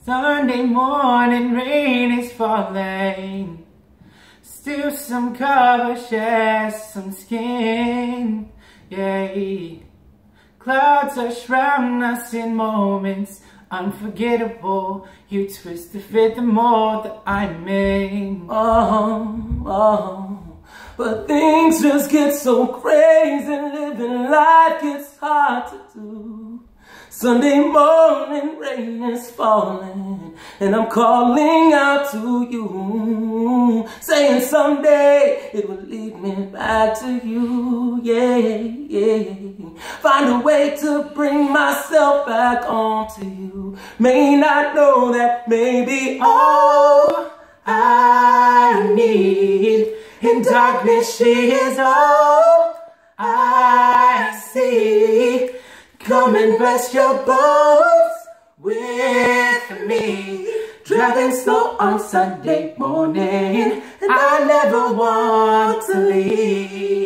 Sunday morning rain is falling. Still some cover, share some skin. Yeah. Clouds are shrouding us in moments unforgettable. You twist to fit the mold that I'm in. But things just get so crazy, living life gets hard to do. Sunday morning rain is falling, and I'm calling out to you, saying someday it will lead me back to you, yeah. Find a way to bring myself back on to you. May not know that maybe all I need, in darkness she is all I see. Come and rest your bones with me. Driving slow on Sunday morning, I never want to leave.